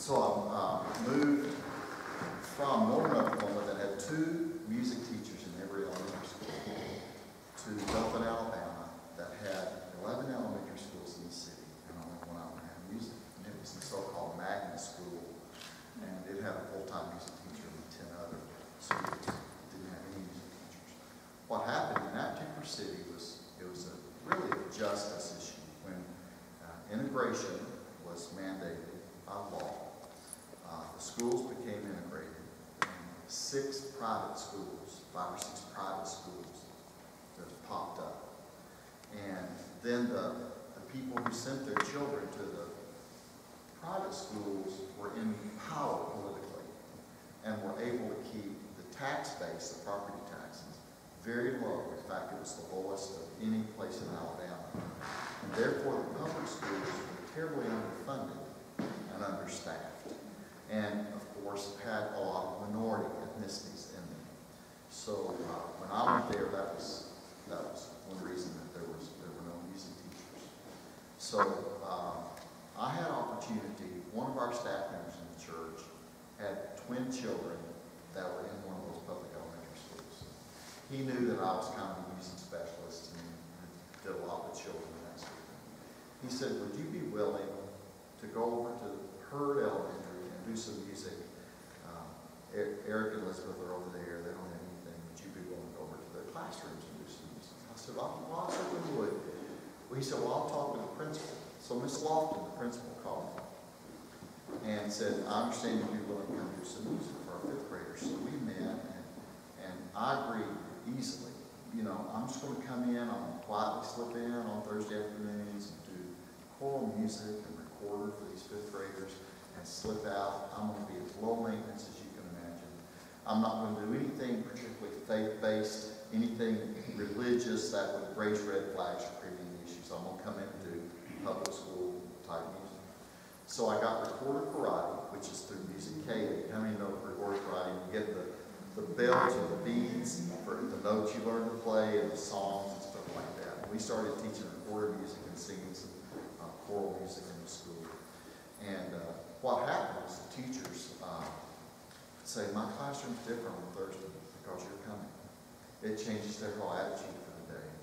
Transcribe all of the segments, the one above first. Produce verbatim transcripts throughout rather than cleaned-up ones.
So I uh, moved from Northern Oklahoma that had two music teachers in every elementary school to Dothan, Alabama, that had eleven elementary schools in the city, and only one of them had music. And it was the so-called magnet school, and it had a full-time music teacher and ten other schools that didn't have any music teachers. What happened in that particular city was it was a really a justice issue when uh, integration was mandated by law. Uh, the schools became integrated, and six private schools, five or six private schools, that popped up. And then the, the people who sent their children to the private schools were in power politically and were able to keep the tax base, the property taxes, very low. In fact, it was the lowest of any place in Alabama. And therefore, the public schools were terribly underfunded and understaffed. And, of course, had a lot of minority ethnicities in them. So uh, when I went there, that was that was one reason that there was there were no music teachers. So uh, I had opportunity. One of our staff members in the church had twin children that were in one of those public elementary schools. He knew that I was kind of a music specialist and did a lot with children and that sort of thing. He said, "Would you be willing to go over to Hurd Elementary and do some music? Um, Eric and Elizabeth are over there. They don't have anything. Would you be willing to go over to their classrooms and do some music?" I said, "Well, I certainly would." Well, he said, "Well, I'll talk with the principal." So Miss Lofton, the principal, called me and said, "I understand you'd be willing to come do some music for our fifth graders." So we met, and, and I agreed easily. You know, I'm just going to come in, I'm going to quietly slip in on Thursday afternoons and do choral music and recorder for these fifth graders and slip out. I'm going to be as low maintenance as you can imagine. I'm not going to do anything particularly faith-based, anything religious that would raise red flags or create any issues. I'm going to come in and do public school type music. So I got recorded karate, which is through Music K. How many know recorded karate? You get the, the bells and the beats for the notes you learn to play and the songs and stuff like that. We started teaching recorded music and singing some uh, choral music in the school. And uh, what happened was the teachers uh, say, "My classroom's different on Thursday because you're coming." It changes their whole attitude for the day.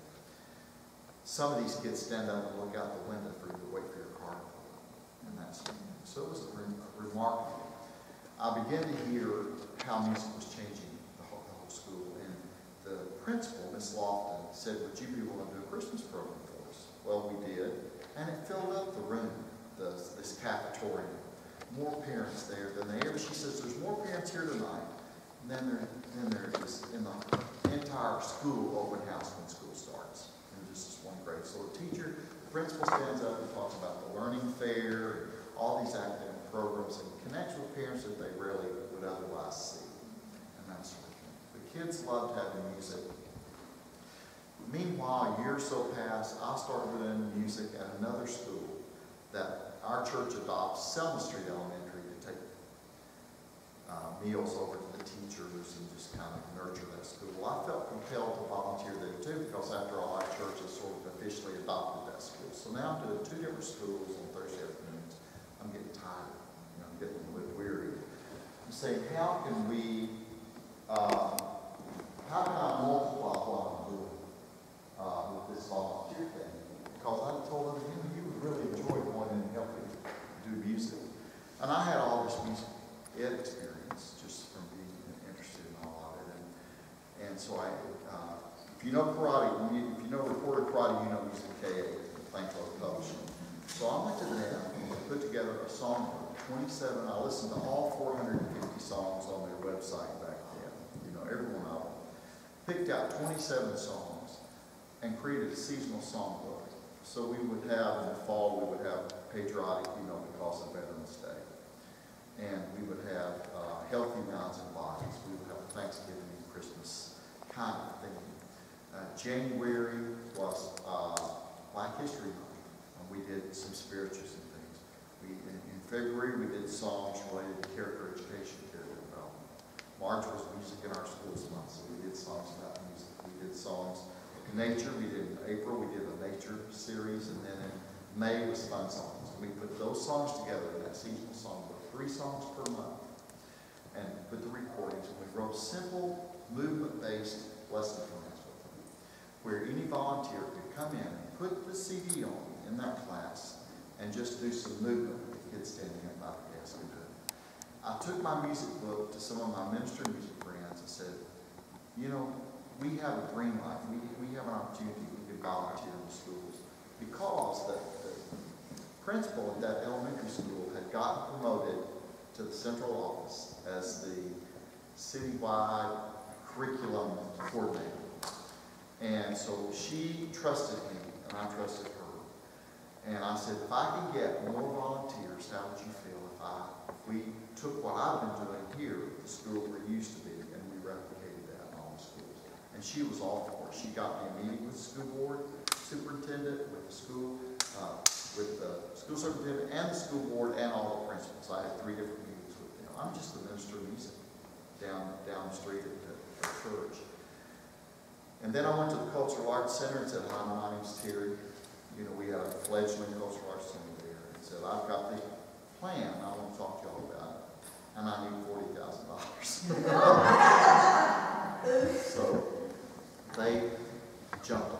Some of these kids stand up and look out the window for you to wait for your car to pull up, and that's so it was a re remarkable. I began to hear how music was changing the whole, the whole school, and the principal, Miss Lofton, said, "Would you be willing to do a Christmas program for us?" Well, we did, and it filled up the room, the, this cafeteria. More parents there than they ever. She says, "There's more parents here tonight than there than there is in the entire school open house when school starts." And just this one grade. So the teacher, the principal stands up and talks about the learning fair, and all these academic programs, and connects with parents that they rarely would otherwise see, and that sort of thing. The kids loved having music. Meanwhile, a year or so passed. I started doing music at another school that our church adopts, Selma Street Elementary, to take uh, meals over to the teachers and just kind of nurture that school. Well, I felt compelled to volunteer there too, because after all, our church has sort of officially adopted that school. So now I'm doing two different schools on Thursday afternoons. I'm getting tired. You know, I'm getting a little weary. I'm saying, how can we, uh, how can I multiply what I'm doing uh, with this volunteer thing? Because I told them, you know, you would really enjoy going in and helping do music. And I had all this music ed experience just from being interested in all of it. And, and so I, uh, if you know karate, if you know recorded karate, you know Music K A, Plain Clothes Publishing. So I went to them and put together a songbook, twenty-seven. I listened to all four hundred fifty songs on their website back then. You know, every one of them. Picked out twenty-seven songs and created a seasonal songbook. So we would have, in the fall, we would have patriotic, you know, because of Veterans Day. And we would have uh, healthy minds and bodies. We would have a Thanksgiving and Christmas kind of thing. Uh, January was uh, Black History Month, and we did some spirituals and things. We, in, in February, we did songs related to character education, character development. March was Music in Our Schools Month, so we did songs about music. We did songs nature. We did in April, we did a nature series, and then in May was fun songs. We put those songs together in that seasonal songbook. three songs per month and put the recordings. And we wrote simple, movement-based lesson plans with them, where any volunteer could come in and put the C D on in that class and just do some movement with the kids standing up by the desk and doing it. I took my music book to some of my ministry music friends and said, you know, we have a dream life. We, we have an opportunity. We could volunteer in the schools. Because the, the principal at that elementary school had gotten promoted to the central office as the citywide curriculum coordinator. And so she trusted me, and I trusted her. And I said, if I can get more volunteers, how would you feel if I, if we took what I've been doing here, the school where it used to be, and we replicated that in all the schools? And she was all for it. She got me a meeting with the school board superintendent, with the school, uh, with the school superintendent and the school board and all the principals. I had three different meetings with them. I'm just the minister of music down down the street at the at church. And then I went to the Cultural Arts Center and said, hi, my name's Terry. You know, we have a fledgling Cultural Arts Center there. And said, I've got this plan I want to talk to y'all about. And I need forty thousand dollars. So they jumped on.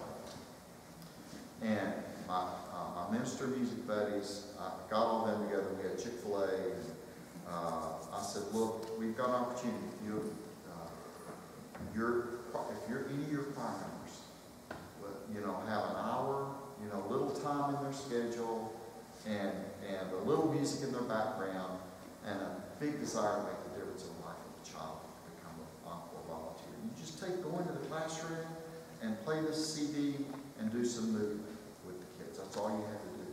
And my, uh, my minister music buddies, I got all them together. We had Chick-fil-A. And, uh, I said, look, we've got an opportunity. If, you, uh, you're, if you're any of your choir members, you know, have an hour, you know, little time in their schedule, and, and a little music in their background, and a big desire to make the difference in the life of a child to become an encore volunteer. You just take, go into the classroom and play this C D and do some movement with the kids. That's all you have to do.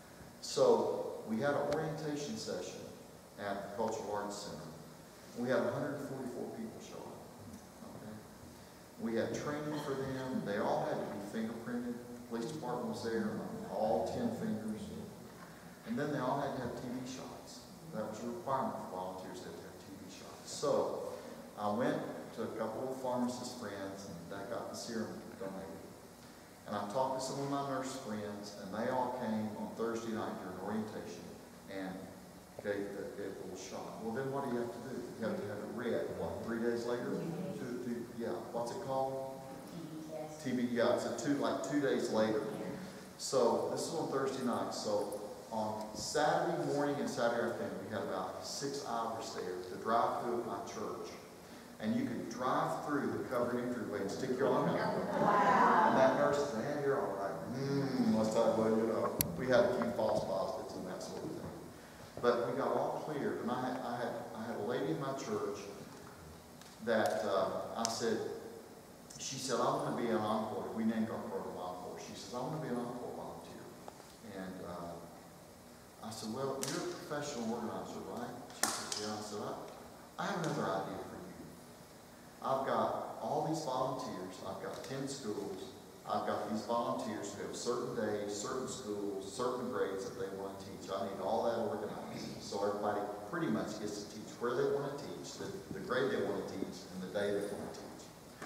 So we had an orientation session at the Cultural Arts Center. We had one hundred forty-four people show up. Okay? We had training for them. They all had to be fingerprinted. The police department was there, all ten fingers. And then they all had to have T V shots. That was a requirement for volunteers to have T V shots. So I went to a couple of pharmacist friends, and I got the serum donated. And I talked to some of my nurse friends, and they all came on Thursday night during orientation and gave the, gave the little shot. Well, then what do you have to do? You have to have it read, what, three days later? Two, two, yeah, what's it called? T B, yeah, it's a two, like two days later. So this was on Thursday night. So on Saturday morning and Saturday afternoon, we had about six hours there to drive through my church. And you could drive through the covered entryway and stick your arm out. Wow. And that nurse said, hey, you're all right. Mmm, let's talk about, you know, we had a few false positives and that sort of thing. But we got all cleared. And I had, I had, I had a lady in my church that uh, I said, she said, I want to be an encore. We named our program Encore. She says, I want to be an encore volunteer. And uh, I said, well, you're a professional organizer, right? She said, yeah. I said, I, I have another idea for you. I've got all these volunteers. I've got ten schools. I've got these volunteers who have certain days, certain schools, certain grades that they want to teach. I need all that organized so everybody pretty much gets to teach where they want to teach, the, the grade they want to teach, and the day they want to teach.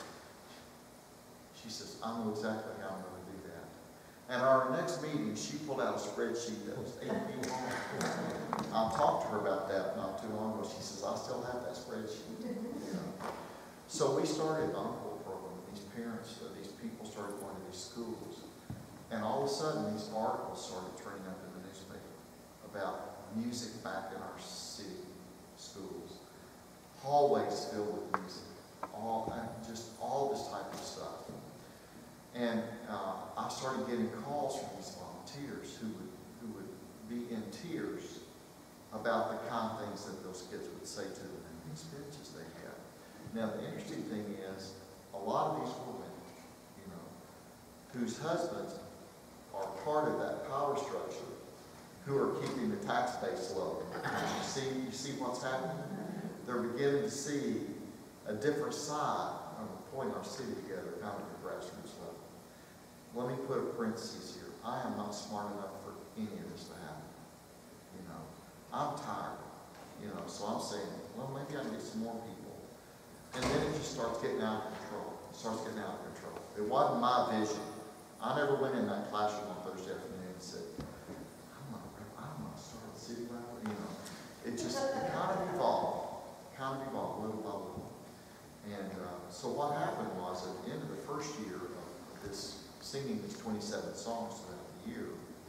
She says, I know exactly how I'm going to do that. And our next meeting, she pulled out a spreadsheet that was eight feet long. I talked to her about that not too long ago. She says, I still have that spreadsheet. You know. So we started an encore program with these parents, uh, these people started going to these schools. And all of a sudden, these articles started turning up in the newspaper about music back in our city schools. Hallways filled with music. All, just all this type of stuff. And uh, I started getting calls from these volunteers who would, who would be in tears about the kind of things that those kids would say to them and the experiences they had. Now, the interesting thing is, a lot of these women, you know, whose husbands are part of that power structure, who are keeping the tax base low. You see, you see what's happening? They're beginning to see a different side of pulling our city together, kind of at the grassroots level. Let me put a parenthesis here. I am not smart enough for any of this to happen. You know, I'm tired. You know, so I'm saying, well, maybe I can get some more people. And then it just starts getting out of control. It starts getting out of control. It wasn't my vision. I never went in that classroom on Thursday afternoon and said, I'm not, I'm not start a city level, you know. it just it kind of evolved, kind of evolved little by little. And uh, so what happened was at the end of the first year of this singing these twenty-seven songs throughout the year,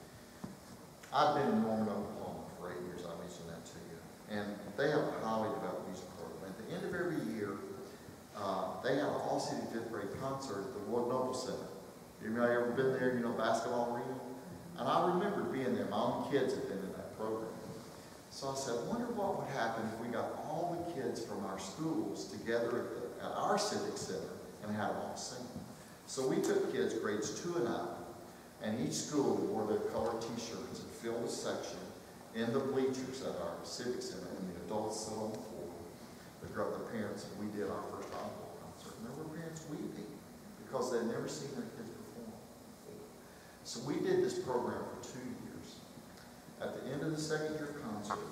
I've been in Norman, Oklahoma for eight years. I mentioned that to you. And they have a highly developed music program. At the end of every year, uh, they have an all-city fifth grade concert at the World Noble Center. You know, ever been there, you know, basketball arena? And I remember being there. My own kids had been in that program. So I said, I wonder what would happen if we got all the kids from our schools together at, the, at our civic center and had them all sing. So we took kids grades two and up, and each school wore their colored t-shirts and filled a section in the bleachers at our civic center, and the adults sit on the floor. The, the parents, and we did our first encore concert. And there were parents weeping because they'd never seen their kids perform before. So we did this program for two years. At the end of the second year concert,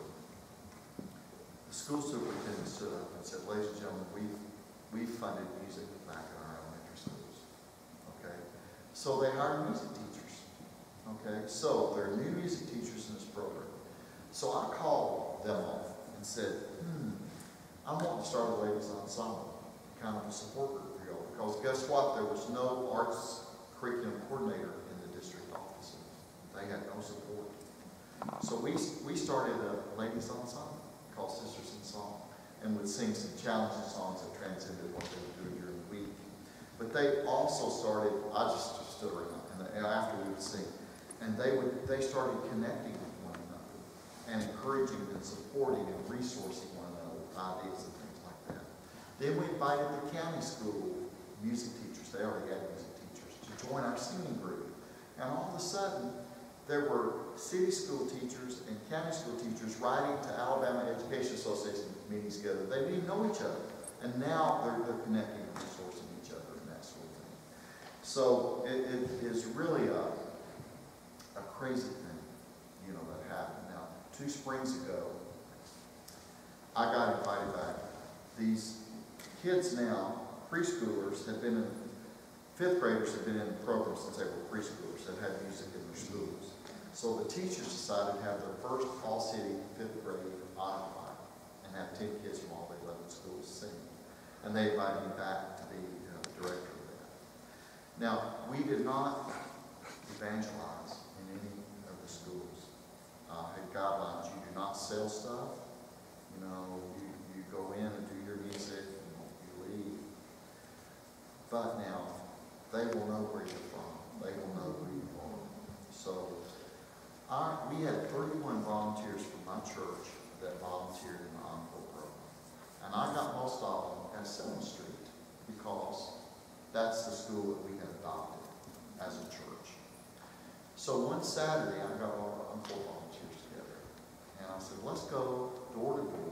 the school superintendent stood up and said, ladies and gentlemen, we we funded music back in our elementary schools. Okay? So they hired music teachers. Okay? So there are new music teachers in this program. So I called them off and said, hmm, I want to start a ladies ensemble, kind of a support group for y'all. Because guess what? There was no arts curriculum coordinator in the district office. They had no support. So we, we started a ladies ensemble called Sisters in Song, and would sing some challenging songs that transcended what they would do during the week. But they also started, I just stood around, and after we would sing, and they would they started connecting with one another, and encouraging and supporting and resourcing one another with ideas and things like that. Then we invited the county school music teachers, they already had music teachers, to join our singing group. And all of a sudden, there were city school teachers and county school teachers writing to Alabama Education Association meetings together. They didn't even know each other. And now they're, they're connecting and resourcing each other and that sort of thing. So it, it is really a, a crazy thing, you know, that happened. Now, two springs ago, I got invited back. These kids now, preschoolers, have been in, fifth graders have been in the program since they were preschoolers, have had music in their schools. So the teachers decided to have their first all-city fifth grade honor choir and have ten kids from all the eleven schools sing. And they invited me back to be you know, the director of that. Now, we did not evangelize in any of the schools. Uh, had guidelines. You do not sell stuff. You know, you, you go in and do your music and you leave. But now, they will know where you're from. They will know who you are. So, our, we had thirty-one volunteers from my church that volunteered in the Encore program. And I got most of them at seventh street because that's the school that we had adopted as a church. So one Saturday, I got all our Encore volunteers together. And I said, let's go door to door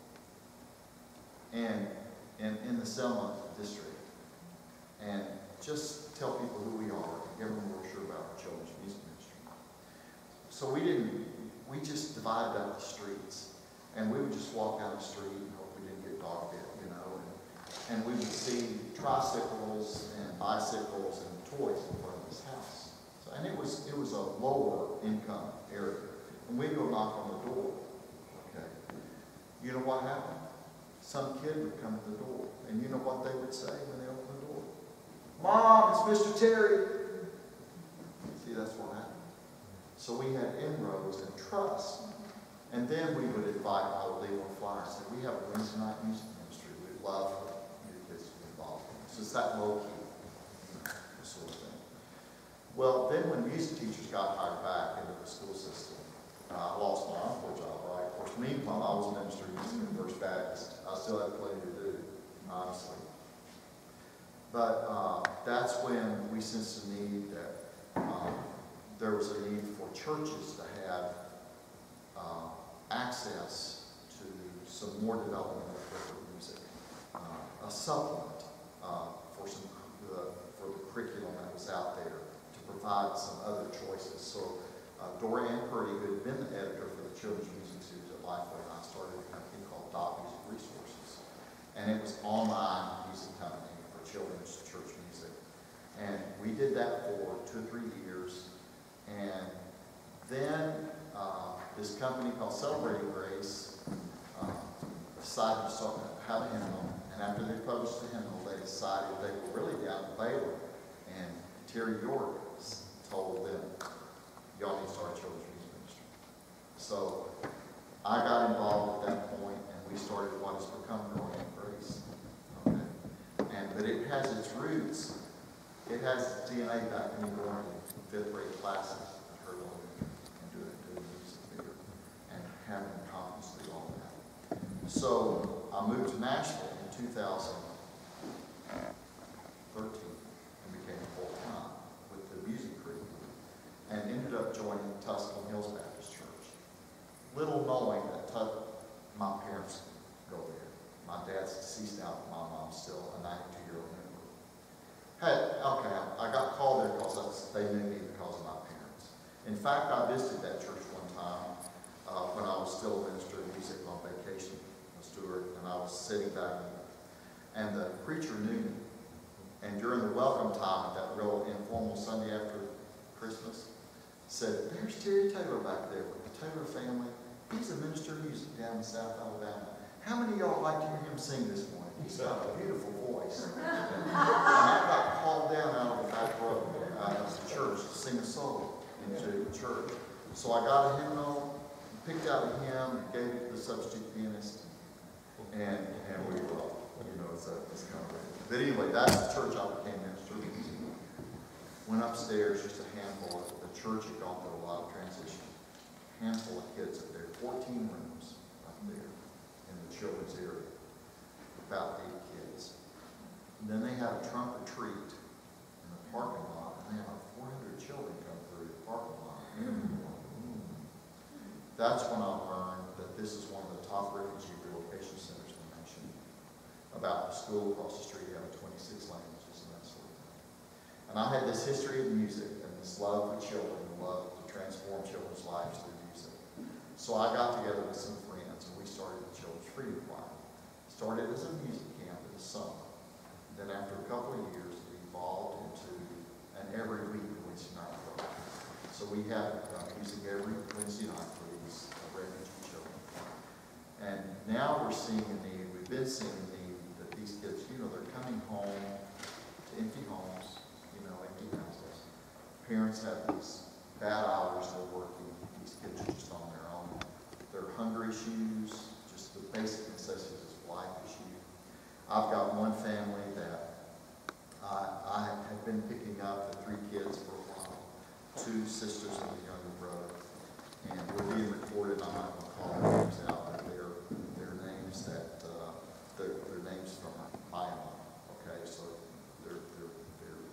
and, and in the Selma district. And just tell people who we are and give them a brochure about our children's music ministry. So we didn't, we just divided up the streets. And we would just walk down the street and hope we didn't get dog bit, you know. And, and we would see tricycles and bicycles and toys in front of this house. So, and it was, it was a lower income area. And we'd go knock on the door. Okay. You know what happened? Some kid would come to the door. And you know what they would say when they opened the door? Mom, it's Mister Terry. See, that's what happened. So we had inroads and trust. And then we would invite, I would leave on flyers, say, we have a Wednesday night music ministry. We'd love for your kids to be involved in it. So it's that low key, you know, sort of thing. Well, then when music teachers got hired back into the school system, uh, I lost my encore job, right? Of course, meanwhile, I was minister music in First Baptist. I still had plenty to do, honestly. But uh, that's when we sensed a need that um, there was a need for churches to have uh, access to some more development of corporate music, uh, a supplement uh, for some uh, for the curriculum that was out there to provide some other choices. So uh, Dorianne Purdy, who had been the editor for the Children's Music Series at Lifeway, and I started a company called Dot Music Resources, and it was online music company for children's church music, and we did that for two or three years, and then. Uh, This company called Celebrating Grace decided to start have a hymnal, and after they published the hymnal, they decided they were really down to Baylor, and Terry York told them, y'all need to start a children's music ministry. So I got involved at that point, and we started what has become Growing in Grace. Okay, and but it has its roots. It has D N A back when you were in fifth grade classes. I heard all that and doing doing music theater and having confidence through all that. So I moved to Nashville in two thousand thirteen and became full time with the music crew, and ended up joining Tuscan Hills Baptist Church. Little knowing that Tus- my parents go there. My dad's deceased now, but my mom's still a ninety-two-year-old member. Hey, okay, I got called there because they knew me because of my parents. In fact, I visited that church one time uh, when I was still a minister of music on vacation with Stuart, and I was sitting back, and the preacher knew me. And during the welcome time at that real informal Sunday after Christmas, said, "There's Terry Taylor back there with the Taylor family. He's a minister of music down in South Alabama. How many of y'all like to hear him sing this morning? He's got a beautiful voice." And I got called down out of the back row uh, of the church to sing a solo into the church. So I got a hymnal, picked out a hymn, gave it to the substitute pianist, and and we were off. You know, it's, a, it's kind of. But anyway, that's the church I became minister of music. Went upstairs, just a handful of the church had gone through a lot of transition. Handful of kids up there, fourteen rooms up there in the children's area, about eight kids. And then they had a trunk or treat in the parking lot, and they had like four hundred children come through the parking lot. Mm. That's when I learned that this is one of the top refugee relocation centers in the nation. About the school across the street having twenty-six languages and that sort of thing. And I had this history of music and this love for children, and love to transform children's lives through music. So I got together with some friends, and we started the Children's Freedom Choir. Started as a music camp in the summer. Then after a couple of years, it evolved into an every week Wednesday night program. So we have uh, music every Wednesday night for these uh, refugee children. And now we're seeing a need, we've been seeing a need that these kids, you know, they're coming home to empty homes, you know, empty houses. Parents have these bad hours they're working. These kids are just on their own. Their hunger issues, just the basic necessities of life issue. I've got one family that I, I have been picking up the three kids for a while, two sisters and a younger brother. And we're being recorded. I'm not going to call their names out, but they're, they're names that, uh, they're, they're names from Myanmar. Okay, so they're, they're, they're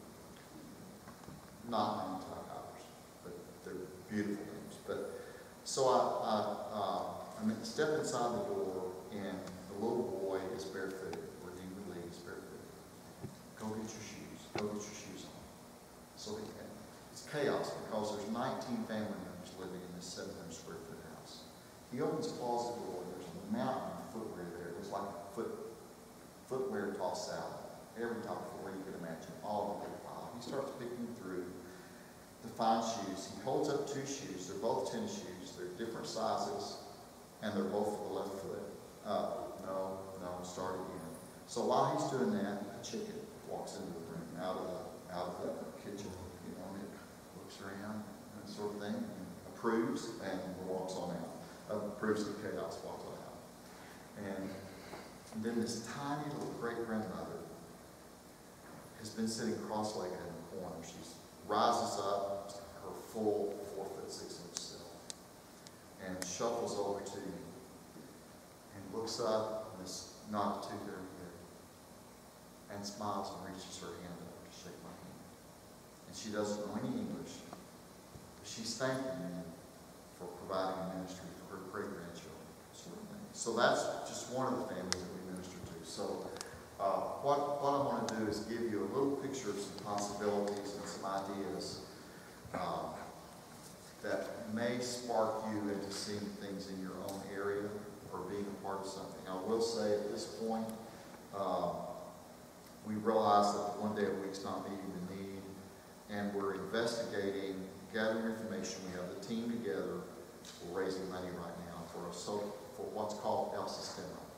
not names like ours, but they're beautiful names. But so I, I, uh, I mean, step inside the door, and the little boy is barefooted, or he really is barefooted. Go get your shoes. Go get your shoes on. So they can. It's chaos because there's nineteen family members living in this seven hundred square foot house. He opens the closet door, and there's a mountain of footwear there. It looks like a foot, footwear tossed out. Every type of footwear you can imagine, all of the pile. He starts picking through to find shoes. He holds up two shoes. They're both tennis shoes. They're different sizes, and they're both for the left foot. Uh, no, no, start again. So while he's doing that, a chicken walks into the room out of the out of the kitchen. You know, and it looks around and sort of thing, and approves, and walks on out. Uh, approves the chaos, walks on out. And then this tiny little great grandmother has been sitting cross-legged in the corner. She rises up, her full four foot six inch self, and shuffles over to me, and looks up, and is not too very good, and smiles and reaches her hand up to shake my hand. And she doesn't know any English, but she's thanking me for providing a ministry for her great grandchildren, sort of thing. So that's just one of the families that we minister to. So uh, what, what I want to do is give you a little picture of some possibilities and some ideas um, that may spark you into seeing things in your own area or being a part of something. I will say at this point, um, we realize that one day a week's not meeting the need, and we're investigating, gathering information. We have the team together. We're raising money right now for a so for what's called El Sistema.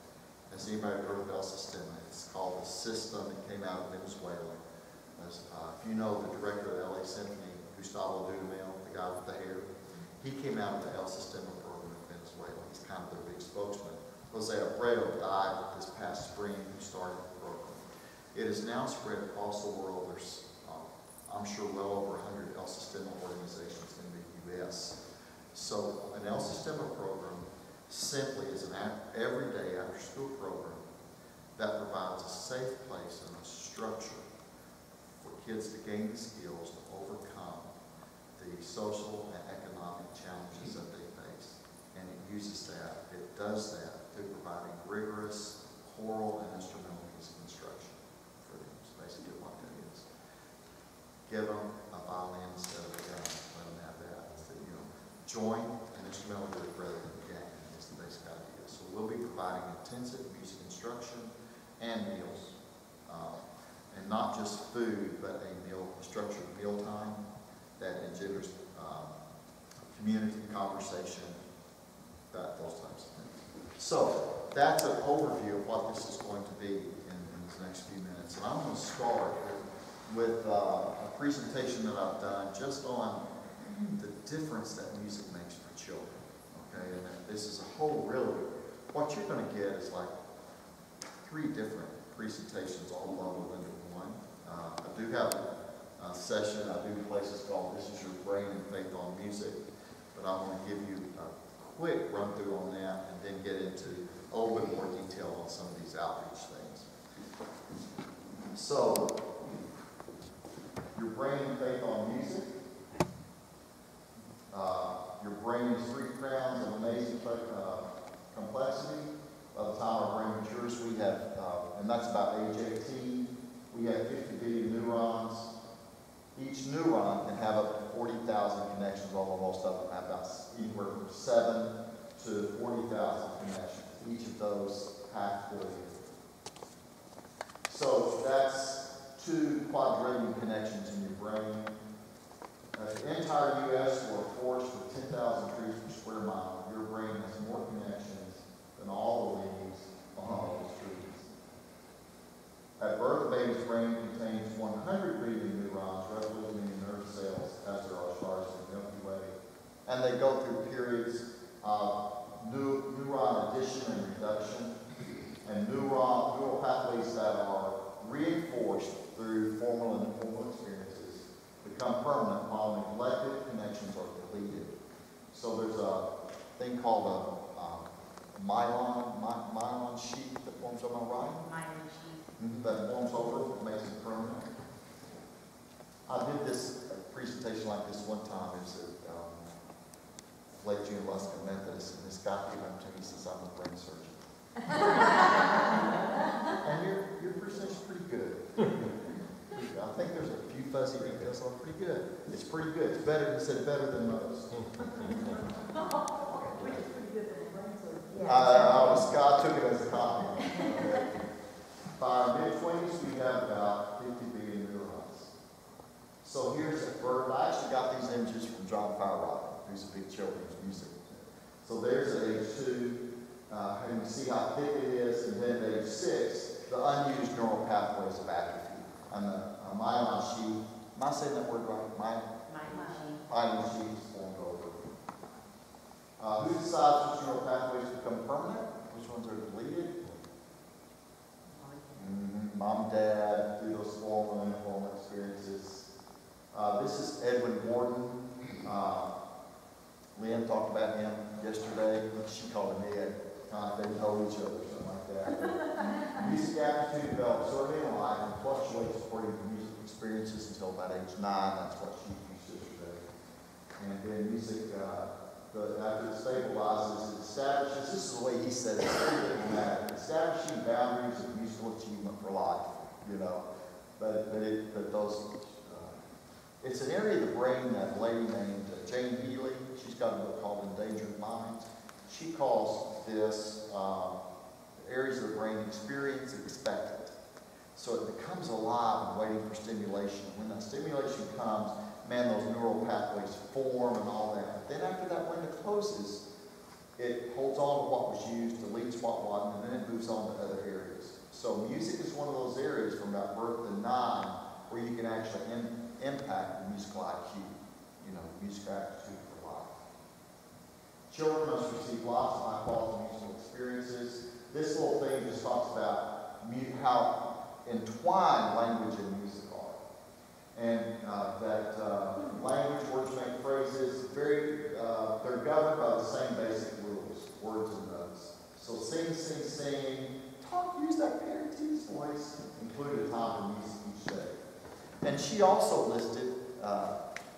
Has anybody heard of El Sistema? It's called the System. It came out of Venezuela. As, uh, if you know the director of the L A Symphony, Gustavo Dudamel, the guy with the hair, he came out of the El Sistema program in Venezuela. He's kind of their big spokesman. Jose Abreu died this past spring, who started the program. It is now spread across the world. There's, um, I'm sure, well over one hundred El Sistema organizations in the U S So an El Sistema program simply is an everyday after-school program that provides a safe place and a structure for kids to gain the skills to overcome the social and economic challenges that they face. And it uses that, it does that through providing rigorous choral and instrumental music instruction for them. It's basically what that is. Give them a violin instead of a gun. Let them have that. So, you know, join an instrumental group rather than a gang is the basic idea. So we'll be providing intensive music instruction and meals. Uh, and not just food, but a meal, a structured meal time that engenders um, community conversation, that, those types of things. So that's an overview of what this is going to be in, in these next few minutes. And I'm going to start with, with uh, a presentation that I've done just on the difference that music makes for children. Okay, and this is a whole really, what you're going to get is like three different presentations all bundled into one. Uh, I do have a, a session, I do places called This Is Your Brain and Faith on Music, but I'm going to give you a quick run through on that and then get into a little bit more detail on some of these outreach things. So, your brain and faith on music. Uh, your brain is three crowns of amazing uh, complexity. By the time our brain matures, we have, uh, and that's about age eighteen, we have fifty billion neurons. Each neuron can have up to forty thousand connections, although most of them have about anywhere from seven to forty thousand connections. Each of those half billion. So that's two quadrillion connections in your brain. Uh, the entire U S or a forest with ten thousand trees per square mile, your brain has more connections than all the leaves on all those trees. At birth, a baby's brain contains one hundred billion neurons revoluting in nerve cells, as there are stars in the Milky Way. And they go through periods of new, neuron addition and reduction, and neuron, neural pathways that are reinforced through formal and informal experiences become permanent while neglected connections are deleted. So there's a thing called a um, myelin, my, myelin sheath that forms on my right. Myelin sheath. Mm-hmm, that forms over, it makes it permanent. I did this a presentation like this one time. It was at um, Lake Junaluska Methodist, and this guy came up to me and says, "I'm a brain surgeon." And your your presentation's pretty good. I think there's a few fuzzy details, so pretty good. It's pretty good. It's better, he said, better than most. I, I was, God took it as a compliment. By mid-twenties, we have about fifty billion neurons. So here's a bird. I actually got these images from John Firerock, who's a big children's music. So there's at age two, uh, and you see how thick it is, and then at age six, the unused neural pathways of atrophy. And the uh, myelin sheath, am I saying that word right? My, myelin sheath is formed over. Uh, who decides which neural pathways become permanent? Which ones are deleted? Mm-hmm. Mom, dad, through those formal and informal experiences. Uh, this is Edwin Gordon. Uh, Lynn talked about him yesterday. She called him Ed. Uh, they know each other, something like that. Music aptitude develops early in life and fluctuates according to music experiences until about age nine. That's what she used yesterday. And then music, uh, the, after it stabilizes, it establishes, this is the way he said it, it's very dramatic, establishing boundaries of musical achievement for life, you know. But, but, it, but those, uh, it's an area of the brain that a lady named uh, Jane Healy, she's got a book called Endangered Minds. She calls this uh, areas of the brain experience expectant. So it becomes alive and waiting for stimulation. When that stimulation comes, man, those neural pathways form and all that. But then after that window closes, it holds on to what was used, deletes what wasn't, and then it moves on to other areas. So music is one of those areas from about birth to nine where you can actually in, impact the musical I Q, you know, musical aptitude for life. Children must receive lots of high-quality musical experiences. This little thing just talks about mu- how entwined language and music are. And uh, that uh, language, words make phrases, very, uh, they're governed by the same basic rules, words and notes. So sing, sing, sing, talk, use that parent's voice, include a time for music each day. And she also listed uh,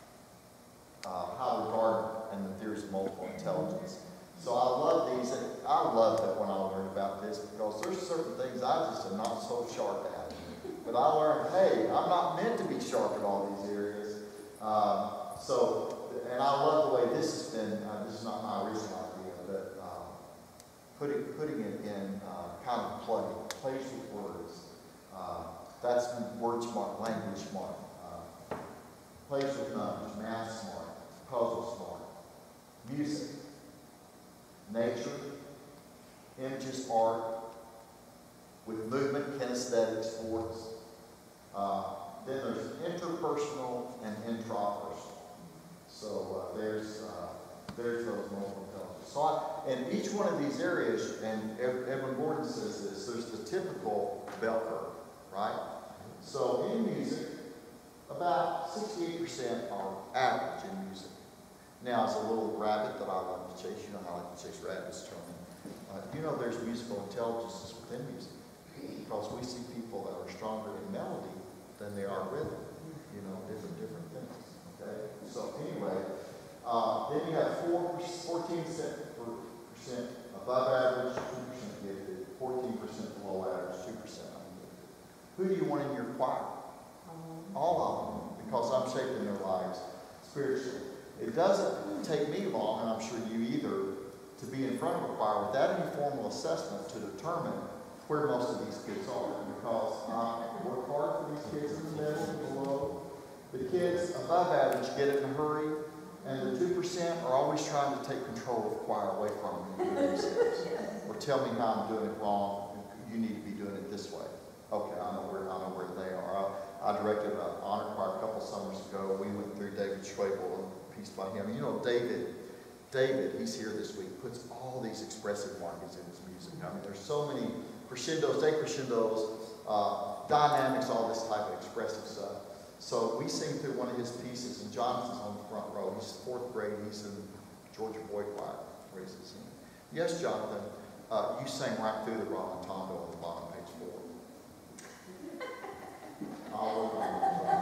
uh, how regarded and the theories of multiple intelligence. So I love these. I love that when I learned about this because there's certain things I just am not so sharp at. But I learned, hey, I'm not meant to be sharp in all these areas. Um, so, and I love the way this has been. Uh, this is not my original idea, but um, putting putting it in uh, kind of play, plays with words. Uh, that's word smart, language smart. Uh, plays with numbers, math smart, puzzle smart, music, nature, images, art, with movement, kinesthetic, sports. Uh, then there's interpersonal and intrapersonal. So uh, there's uh, there's those multiple intelligence. So I, in each one of these areas, and Edwin Gordon says this, there's the typical bell curve, right? So in music, about sixty-eight percent are average in music. Now, as a little rabbit that I love to chase, you know how I like to chase rabbits, Charlie. Uh, you know there's musical intelligences within music. Because we see people that are stronger in melody than they are rhythm. You know, different different things. Okay? So anyway, uh, then you have four, fourteen percent above average, two percent gifted, fourteen percent below average, two percent ungifted. Who do you want in your choir? All of them, because I'm shaping their lives spiritually. It doesn't take me long, and I'm sure you either, to be in front of a choir without any formal assessment to determine where most of these kids are, because I work hard for these kids in the middle and below. The kids above average get it in a hurry, and the two percent are always trying to take control of choir away from me or tell me how I'm doing it wrong. You need to be doing it this way. Okay, I know where I know where they are. I, I directed an honor choir a couple summers ago. We went through David Schwabel, and peace by him. You know, David. David, he's here this week, puts all these expressive markings in his music. I mean, there's so many crescendos, decrescendos, uh, dynamics, all this type of expressive stuff. So we sing through one of his pieces, and Jonathan's on the front row. He's fourth grade. He's in Georgia Boy Choir, where he's singing. Yes, Jonathan, uh, you sang right through the Rollantando on the bottom, page four. I'll work on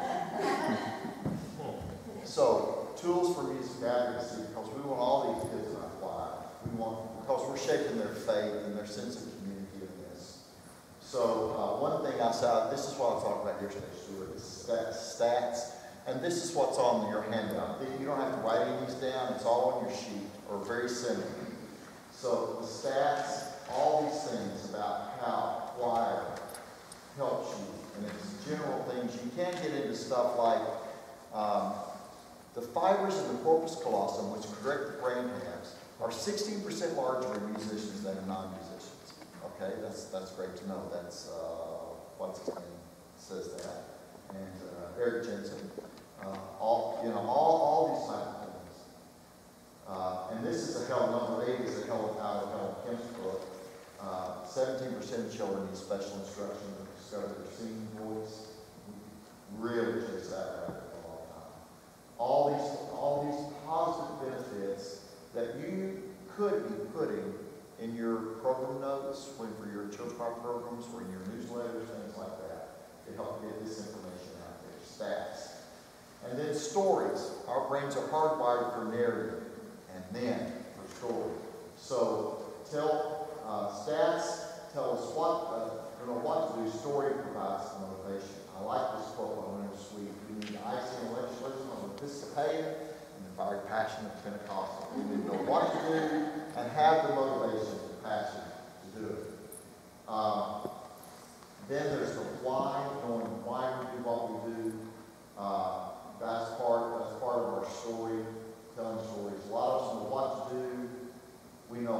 it. So, tools for music advocacy, because we want all these kids in our choir. We want, because we're shaping their faith and their sense of community in this. So uh, one thing I said, this is what I talked about yesterday, Stuart, is stats. And this is what's on your handout. You don't have to write any of these down. It's all on your sheet, or very similar. So the stats, all these things about how choir helps you. And it's general things. You can't get into stuff like um, the fibers in the corpus callosum, which correct the brain halves, are sixteen percent larger in musicians than in non-musicians. Okay, that's that's great to know. That's uh, what's his name says that, and uh, Eric Jensen. Uh, all you know, all all these type of things. Uh, and this is a hell number eight is a hell out of hell Kemp's book. Uh, Seventeen percent of children need special instruction to discover their singing voice. Really chase that rabbit for a long time. All these all these positive benefits that you could be putting in your program notes, when for your church choir programs, or in your newsletters, things like that, to help get this information out there. Stats. And then stories. Our brains are hardwired for narrative, and then for story. So tell uh, stats tell us what uh, you know what to do. Story provides motivation. I like this quote by Leonard Sweet. We need icing and legislation on Episcopalian and the fiery passion of Pentecostal. We need to know what to do and have the motivation, the passion to do it. Um, then there's the why, knowing why we do what we do. Uh, That's part, that's part of our story, telling stories. A lot of us know what to do. We know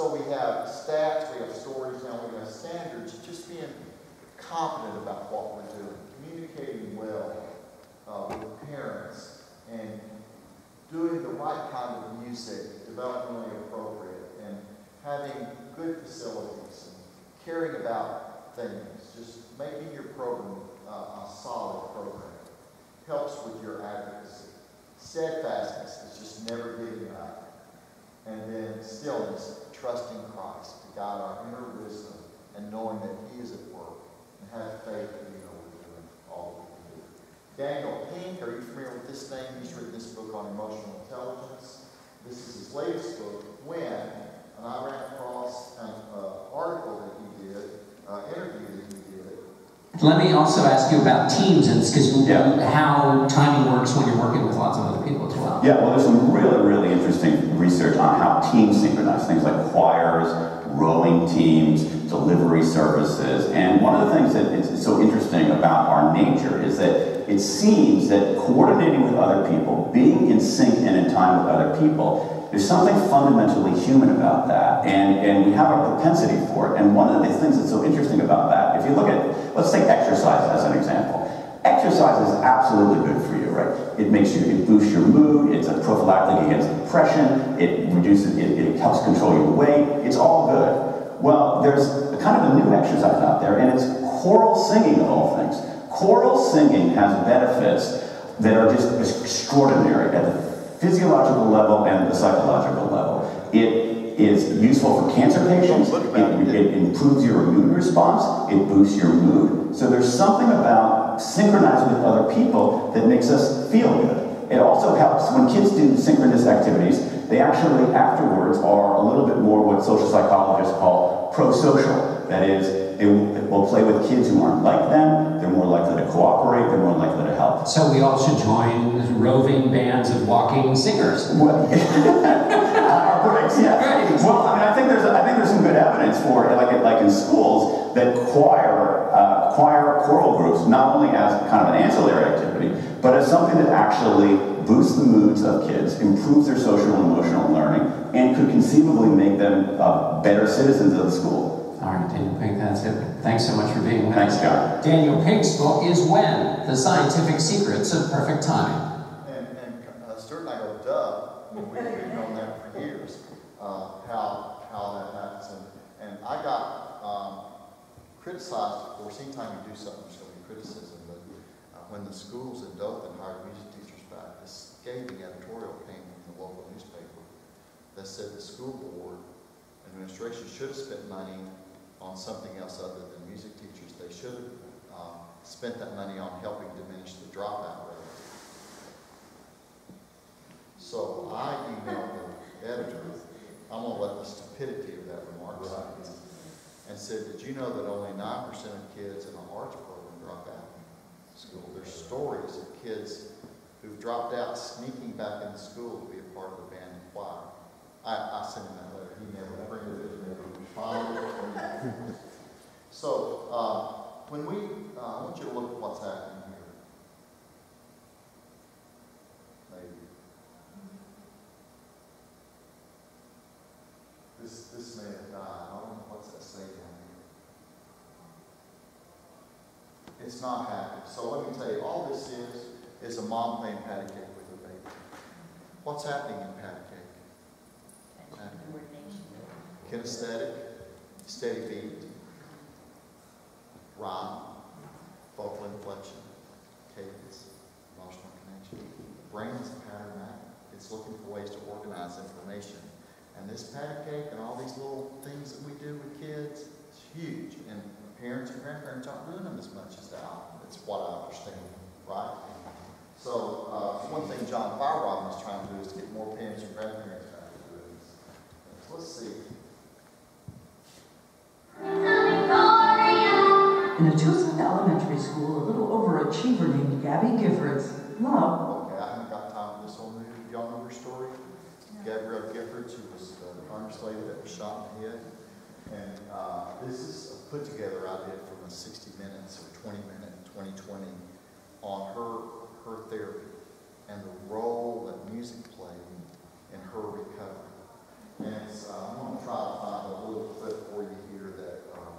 So we have stats, we have stories, now we have standards, just being confident about what we're doing, communicating well uh, with parents, and doing the right kind of music, developmentally appropriate, and having good facilities, and caring about things, just making your program uh, a solid program. Helps with your advocacy. Steadfastness is just never giving up. And then stillness, trusting Christ to guide our inner wisdom and knowing that He is at work, and have faith that we know we're doing all we can do. Daniel Pink, are you familiar with this name? He's written this book on emotional intelligence. This is his latest book, When, and I ran across an uh, article that he did, uh, interview that he did. Let me also ask you about teams, and because yeah. how timing works when you're working with lots of other people as well. Yeah, well, there's some really, really interesting research on how teams synchronize, things like choirs, rowing teams, delivery services. And one of the things that is so interesting about our nature is that it seems that coordinating with other people, being in sync and in time with other people, there's something fundamentally human about that, and, and we have a propensity for it. And one of the things that's so interesting about that, if you look at, let's take exercise as an example. Exercise is absolutely good for you, right? It makes you, it boosts your mood, it's a prophylactic against depression, it reduces, it, it helps control your weight, it's all good. Well, there's a kind of a new exercise out there, and it's choral singing of all things. Choral singing has benefits that are just extraordinary at the physiological level and the psychological level. It is useful for cancer patients, it, it improves your immune response, it boosts your mood. So there's something about synchronizing with other people that makes us feel good. It also helps when kids do synchronous activities, they actually afterwards are a little bit more what social psychologists call pro-social. That is, they will play with kids who aren't like them, they're more likely to cooperate, they're more likely to help. So we all should join roving bands of walking singers. Well, yeah. Right, yeah. Well, I mean, I think there's I think there's some good evidence for it, like like in schools, that choir uh, choir choral groups not only as kind of an ancillary activity, but as something that actually boosts the moods of kids, improves their social and emotional learning, and could conceivably make them uh, better citizens of the school. All right, Daniel Pink, that's it. Thanks so much for being with Thanks, us. John. Daniel Pink's book is When, The Scientific Secrets of Perfect Timing. And, and uh, Stuart and I go, duh, we've been on that for years, uh, how, how that happens. And, and I got um, criticized, of course, anytime you do something, there's going to be criticism, but uh, when the schools in Dothan hired music teachers back, this scathing editorial came from the local newspaper that said the school board administration should have spent money on something else other than music teachers. They should have uh, spent that money on helping diminish the dropout rate. So I emailed the editor. I'm going to let the stupidity of that remark slide, and said, did you know that only nine percent of kids in the arts program drop out of school? There's stories of kids who've dropped out sneaking back into school to be a part of the band and choir. I, I sent him that letter. He never printed it, never followed it. So, uh, when we, uh, I want you to look at what's happening here. Maybe. This, this man have died. I don't know what's that say down here. It's not happy. So let me tell you, all this is, is a mom playing patty cake with her baby. What's happening in patty cake? Kinesthetic, steady beat, rhyme, vocal inflection, cadence, emotional connection. The brain is a pattern magnet. It's looking for ways to organize information. And this patty cake and all these little things that we do with kids, it's huge. And parents and grandparents aren't doing them as much as they are. That's what I understand, right? So uh, one thing John Firerobin is trying to do is to get more parents and grandparents back to do it. Let's see. In a Tucson elementary school, a little overachiever named Gabby Giffords loved. Okay, I haven't got time for this whole movie. Y'all know her story? Yeah. Gabrielle Giffords, who was the first lady that was shot in the head. And uh, this is a put together I did from a sixty minutes or twenty minute, twenty twenty on her, her therapy and the role that music played in her recovery. And it's, uh, I'm going to try to find a little clip for you here that, um,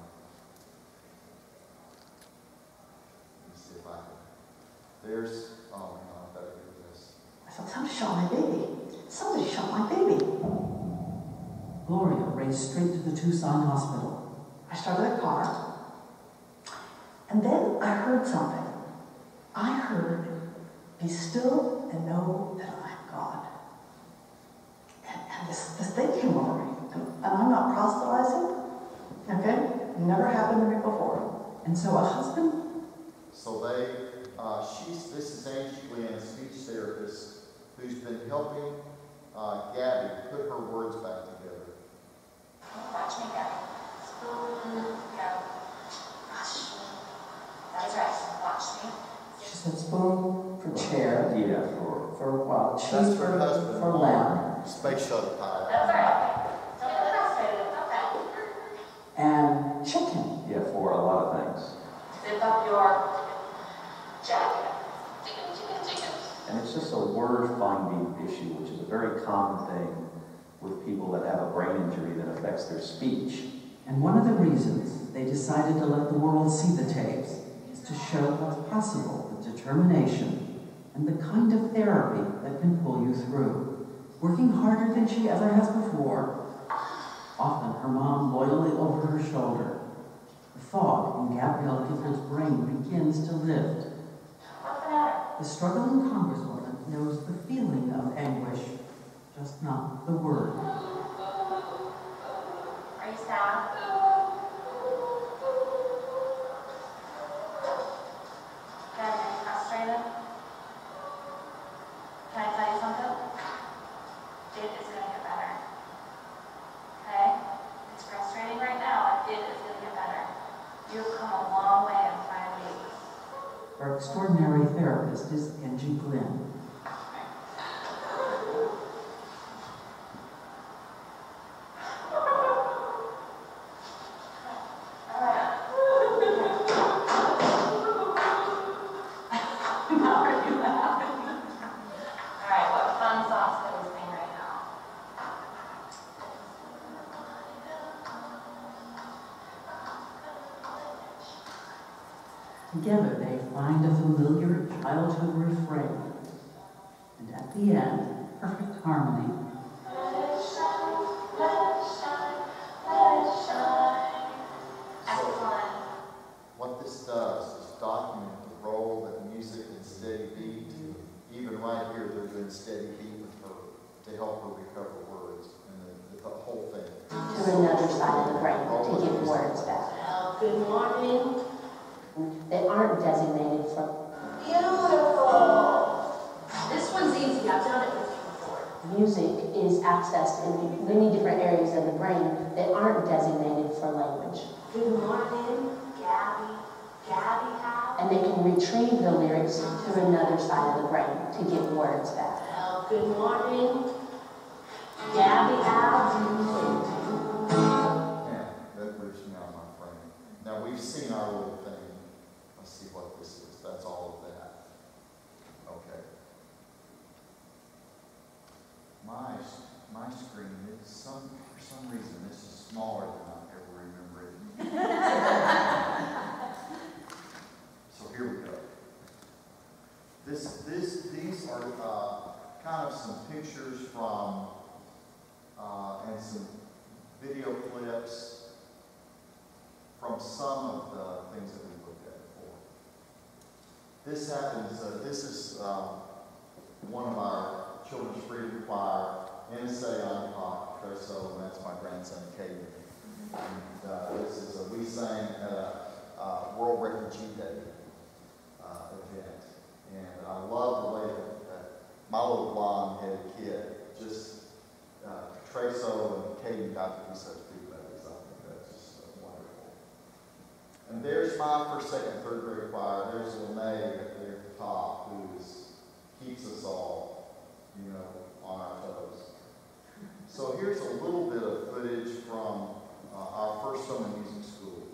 let me see if I can. There's, oh, hang on, I better do this. I thought, somebody shot my baby. Somebody shot my baby. Gloria raced straight to the Tucson hospital. I started a car, and then I heard something. I heard, "Be still and know that I'm God." And, and this, this thing came over me, and, and I'm not proselytizing, okay? Never happened to me before. And so a husband. So they, uh, she's, this is Angie Glenn, a speech therapist, who's been helping uh, Gabby put her words back together. Watch me, Gabby. Spoon, go. Gosh. That's right. Watch me. She said spoon for chair. Yeah, for For what? Cheese That's for, her husband. for lamb. Space shuttle pilot. That's all right. Don't get frustrated. Okay. And chicken. yeah for a lot of things. Zip up your jacket. Chicken, chicken, chicken. And it's just a word-finding issue, which is a very common thing with people that have a brain injury that affects their speech. And one of the reasons they decided to let the world see the tapes is to show what's possible with determination and the kind of therapy that can pull you through. Working harder than she ever has before, often her mom loyally over her shoulder. The fog in Gabrielle Gifford's brain begins to lift. What's the matter? The struggling congresswoman knows the feeling of anguish, just not the word. Are you sad? Good. Are you frustrated? Can I tell you something? It is going to get better. Okay? It's frustrating right now, but it is going to get better. You've come a long way in five weeks. Her extraordinary therapist is Angie Glenn. Alright, what fun sauce can we sing right now? Together they find a familiar childhood refrain. And at the end, perfect harmony. Let it shine, let it shine, let it shine. Excellent. What this does is document the role that music and steady beat, even right here, they're doing steady beat with her to help her recover words and the, the whole thing. To another side of the brain to get words back. Oh, good morning. They aren't designated for Beautiful. This one's easy. I've done it with you before. music is accessed in many different areas of the brain that aren't designated for language. Good morning, Gabby. Gabby how? And they can retrieve the lyrics to another side of the brain to get words back. Oh, good morning, Gabby how? Yeah, that moves me out of my frame. Now, we've seen our little thing. Let's see what this is. That's all of that. Okay. My, my screen is some, for some reason, this is smaller than I ever remember it. So here we go. This, this, these are uh, kind of some pictures from, uh, and some video clips from some of the things that we looked at before. This happens, uh, this is uh, one of our children's freedom choir, N S A on top, Treso, and that's my grandson, Caden. And uh, this is, a, we sang at a uh, World Refugee Day uh, event. And I love the way that, that my little blonde-headed kid, just uh, Treso and Caden got to be such big buddies. I think that's just uh, wonderful. And there's my first, second, third grade choir. There's Lene up there at the top, who is, keeps us all, you know, on our toes. So here's a little bit of footage from uh, our first summer music school.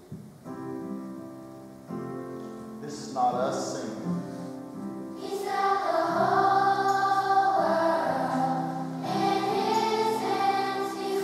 This is not us singing. He's got the whole world in his hands. He's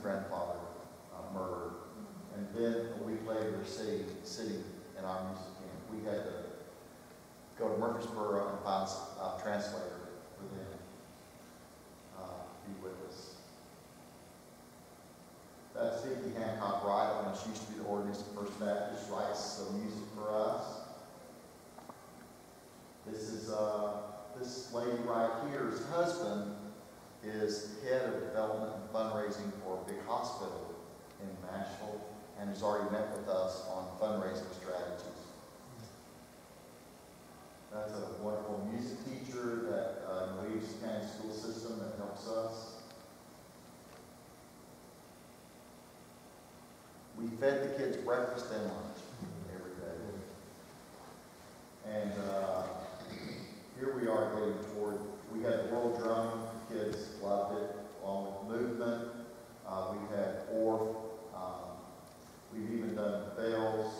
grandfather uh, murdered. And then a week later, sitting, sitting in our music camp. We had to go to Murfreesboro and find a translator for them uh, to be with us. That's Vicki Hancock Wright, and she used to be the organist at First Baptist, writes some music for us. This is uh, this lady right here's husband is head of development and fundraising for a big hospital in Nashville, and has already met with us on fundraising strategies. That's a wonderful music teacher that uh, in the Williamson County school system that helps us. We fed the kids breakfast and lunch every day. And uh, here we are getting toward, we had the World Drum, the kids loved it, along with movement. Uh, we had Orff, um, we've even done bells.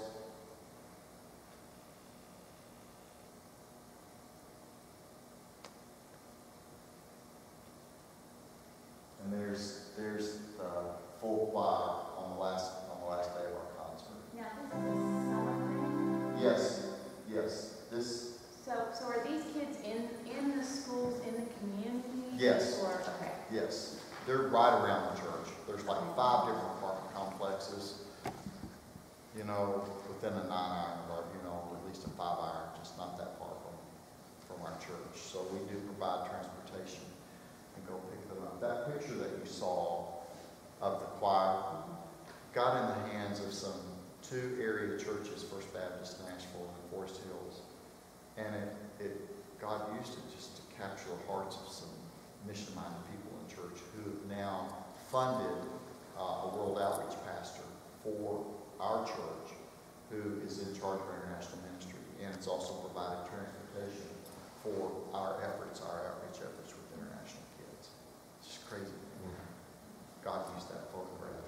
And there's there's the full choir on the last on the last day of our concert. Now, this is a summer thing? Yes, yes. This So, so are these kids in, in the schools, in the community? Yes. Or, okay. yes, they're right around the church. There's like five different apartment complexes. You know, within a nine iron, or you know, at least a five iron, just not that far from from our church. So we do provide transportation and go pick them up. That picture that you saw of the choir got in the hands of some two area churches, First Baptist Nashville and Forest Hills, and it, it God used it just to capture the hearts of some mission-minded people in church who have now funded uh, a world outreach pastor for our church, who is in charge of our international ministry, and it's also provided transportation for our efforts, our outreach efforts with international kids. It's just crazy. God used that photograph.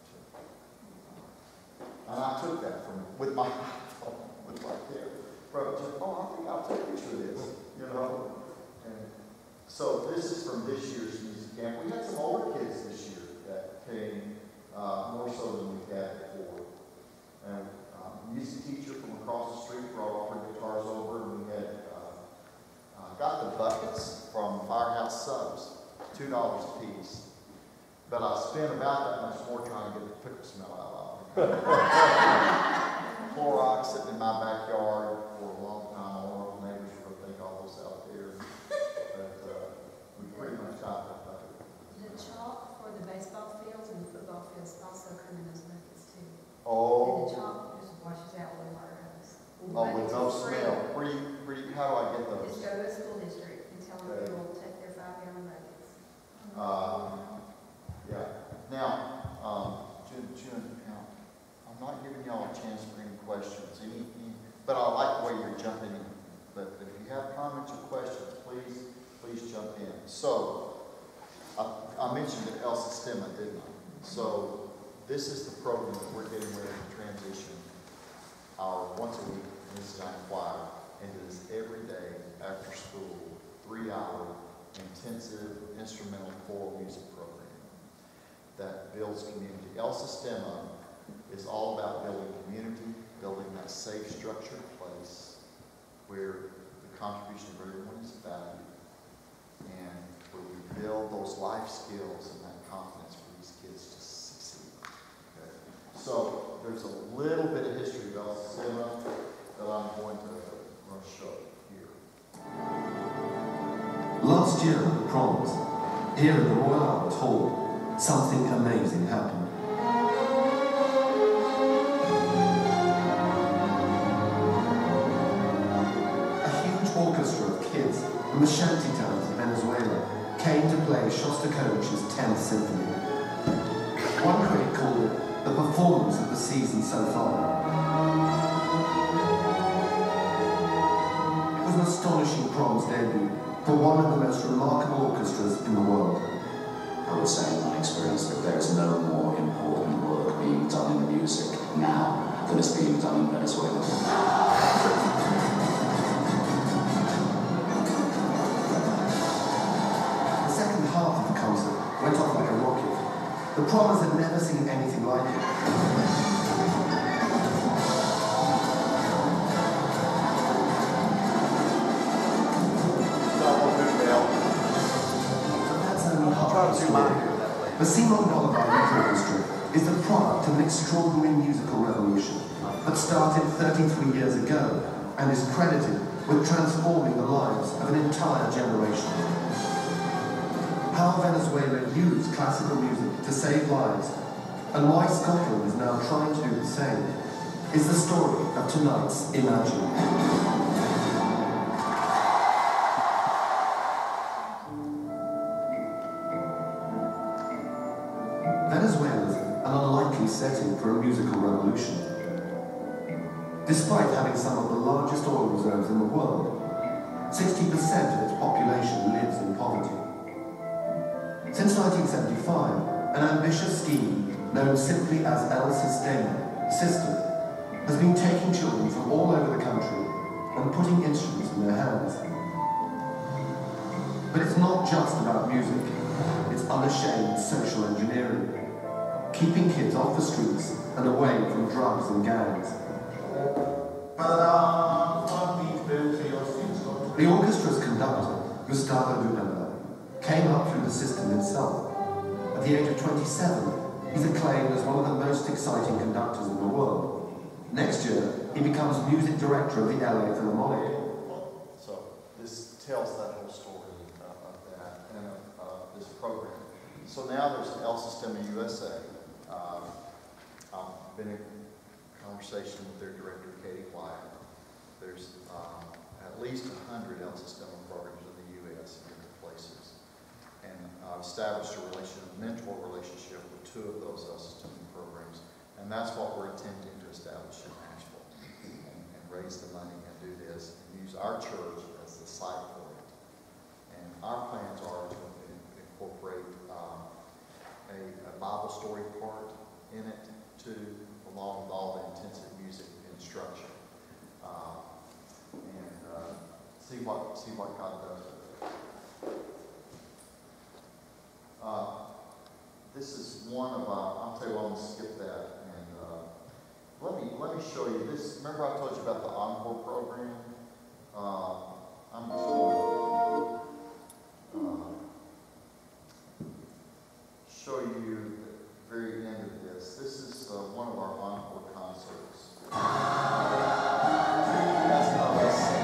And I took that from with my with my kid. Bro, just, oh, I think I'll take a picture of this, you know. And so this is from this year's music camp. We had some older kids this year that came uh, more so than we've had before. And um, music teacher from across the street brought all her guitars over, and we had uh, uh, got the buckets from Firehouse Subs, two dollars a piece. But I spent about that much more trying to get the pickle smell out of it. Clorox sitting in my backyard for a long time. I don't know if neighbors will think all this out there. But uh, we pretty much got that bucket. The chalk for the baseball fields and the football fields also come in those buckets too. And Oh, the chalk just washes out with water hose. oh, with no smell. Where do you, where do you, how do I get those? Just go to a school district and tell them Okay. they will take their five gallon buckets. Uh, yeah. Now, um, June, June, now, I'm not giving y'all a chance for any questions, any, any, but I like the way you're jumping in. But if you have comments or questions, please, please jump in. So, I, I mentioned the Elsa Stemma, didn't I? So, this is the program that we're getting ready to transition our once a week Missus Nine choir into this everyday after school three hour intensive instrumental choral music program that builds community. Elsa Stemma is all about building community, building that safe, structured place where the contribution of everyone is valued, and where we build those life skills and that confidence for these kids to succeed. Okay? So there's a little bit of history of Elsa Stemma that I'm going to, going to show here. Last year at the proms, here at the Royal Albert Hall, something amazing happened. A huge orchestra of kids from the shanty towns of Venezuela came to play Shostakovich's tenth Symphony. One critic called it the performance of the season so far. It was an astonishing proms debut for one of the most remarkable orchestras in the world. I would say in my experience that there is no more important work being done in music now than is being done in Venezuela. The second half of the concert went off like a rocket. The proms had never seen anything like it. That's only half the story. The Simon Bolivar Youth Orchestra is the product of an extraordinary musical revolution that started thirty-three years ago and is credited with transforming the lives of an entire generation. How Venezuela used classical music to save lives, and why Scotland is now trying to do the same, is the story of tonight's Imagine. Venezuela is an unlikely setting for a musical revolution. Despite having some of the largest oil reserves in the world, sixty percent of its population lives in poverty. Since nineteen seventy-five, an ambitious scheme known simply as El Sistema, system, has been taking children from all over the country and putting instruments in their hands. But it's not just about music, it's unashamed social engineering, keeping kids off the streets and away from drugs and gangs. The orchestra's conductor, Gustavo Dudamel, came up through the system himself. At the age of twenty-seven, he's acclaimed as one of the most exciting conductors in the world. Next year, he becomes music director of the L A Philharmonic. So this tells that whole story uh, of that and of uh, this program. So now there's El Sistema U S A. Uh, I've been in conversation with their director, Katie Wyatt. There's um, at least one hundred El Sistema programs in the U S in different places. And I've established a relation, a mentor relationship with two of those El Sistema programs. And that's what we're attempting to establish in Nashville. And, and raise the money and do this and use our church as the site for it. And our plans are to incorporate um, a, a Bible story part in it too, along with all the intensive music instruction. Uh, and uh, see what see what God does with it. Uh, this is one of our, I'll tell you what, I'm going to skip that. And uh, let me let me show you this. Remember I told you about the Encore program? Uh, I'm just going to uh, show you the very end of this. This is uh, one of our Encore concerts. That's how they sing.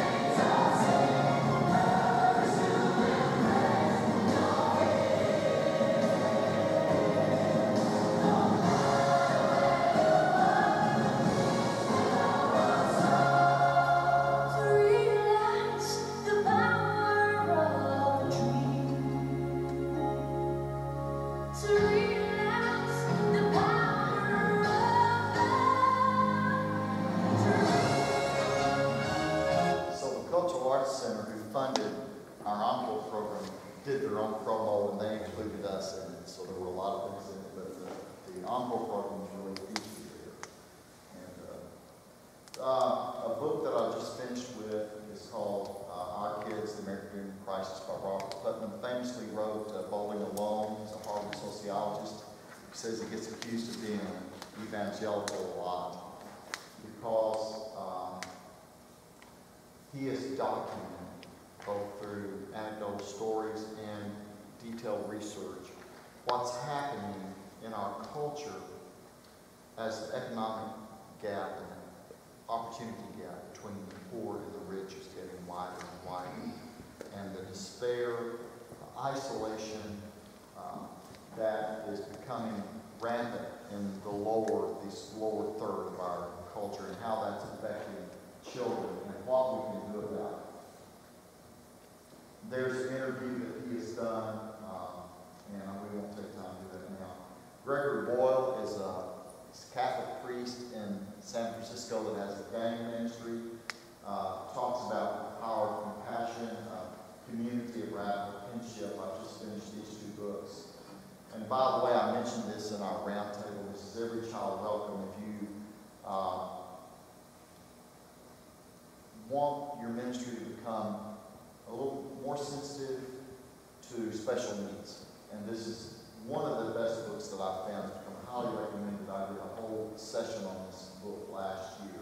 Did their own promo and they included us in it, so there were a lot of things in it, but the, the Encore program is really featured here. And uh, uh, a book that I just finished with is called uh, Our Kids, the American Dream Crisis by Robert Putnam. Famously wrote uh, Bowling Alone. He's a Harvard sociologist. He says he gets accused of being an evangelical a lot because um, he is documenting both through anecdotal stories and detailed research, what's happening in our culture as the economic gap and the opportunity gap between the poor and the rich is getting wider and wider. And the despair, the isolation um, that is becoming rampant in the lower, this lower third of our culture, and how that's affecting children and what we can do about it. There's an interview that he has done, um, and we won't take time to do that now. Gregory Boyle is a, is a Catholic priest in San Francisco that has a gang ministry. Uh, talks about the power of compassion, uh, community of radical kinship. I've just finished these two books. And by the way, I mentioned this in our roundtable. This is Every Child Welcome. If you uh, want your ministry to become a little more sensitive to special needs. And this is one of the best books that I found to come highly recommended. I did a whole session on this book last year.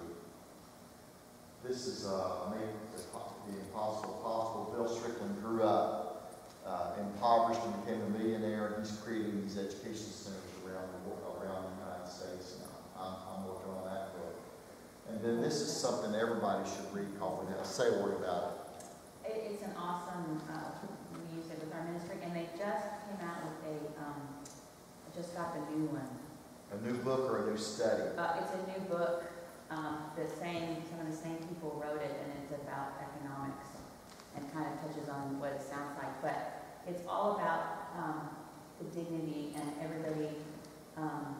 This is uh, Made the Impossible Possible. Bill Strickland grew up uh, impoverished and became a millionaire, and he's creating these education centers around the world, around the United States now. I'm, I'm working on that book. And then this is something everybody should read called Vanessa. Say a word about it. It, it's an awesome, uh, we use it with our ministry, and they just came out with a, um, I just got the new one. A new book or a new study? Uh, it's a new book. Um, the same, some of the same people wrote it, and it's about economics and kind of touches on what it sounds like. But it's all about um, the dignity and everybody. Um,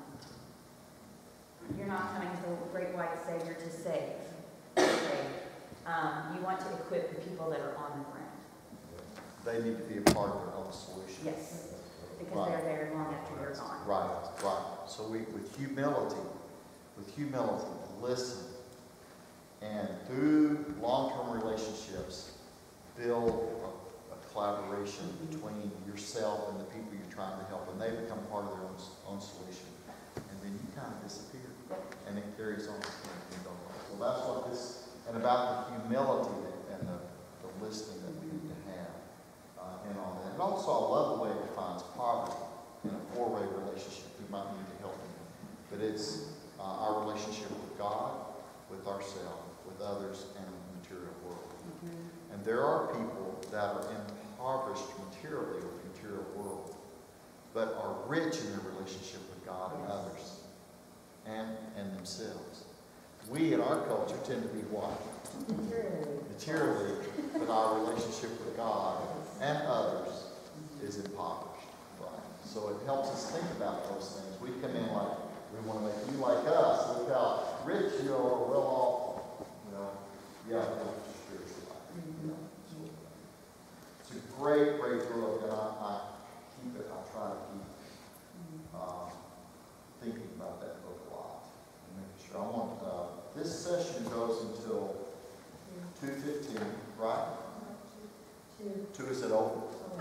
you're not coming as the great white savior to save. Okay? Um, you want to equip the people that are on the ground. They need to be a part of their own solution. Yes, because Right. they're there long after you're gone. Right, right. So we, with humility, with humility, listen, and through long-term relationships, build a, a collaboration between yourself and the people you're trying to help, and they become part of their own, own solution. And then you kind of disappear, and it carries on. So that's what this, and about the humility and the, the listening that we need to have uh, in all that. And also, I love the way it defines poverty in a four-way relationship. We might need to help them. But it's uh, our relationship with God, with ourselves, with others, and the material world. Mm-hmm. And there are people that are impoverished materially with the material world, but are rich in their relationship with God and others, and, and themselves. We in our culture tend to be what? Materially. Materially, but our relationship with God and others is impoverished. Right? So it helps us think about those things. We come in like, we want to make you like us. Look how rich you are, well off. You know, yeah, that's the spiritual life. Mm-hmm. Yeah, it's a great, great book, and I, I keep it. I try to keep uh, thinking about that book a lot and making sure. I want uh, this session goes until two fifteen, right? Two. Two is it over?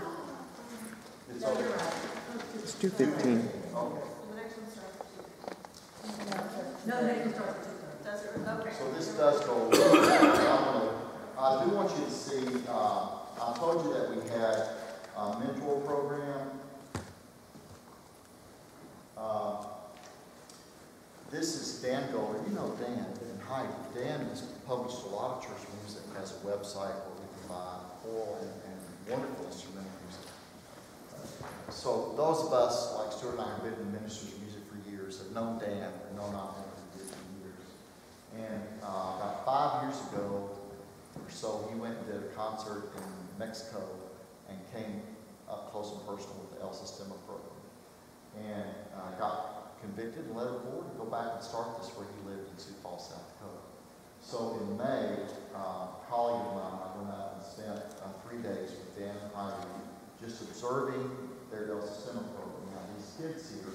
It's No, over. you're right. It's two fifteen. Okay. The next one starts at two. No, they can start with Does it? Okay. So this does go. I, I do want you to see, uh, I told you that we had a mentor program. Uh, this is Dan Goller. You know Dan and Heidi. Dan has published a lot of church music, has a website where we can buy choral and, and wonderful instrumental music. So those of us, like Stuart and I, have been in Ministries music for years, have known Dan and known our for years. And uh, about five years ago or so, he went and did a concert in Mexico and came up close and personal with the El Sistema program. And uh, got convicted and let it board and go back and start this where he lived in Sioux Falls, South Dakota. So in May, uh, a colleague of mine, I went out and spent uh, three days with Dan and Heidi just observing their El Sistema program. Now these kids here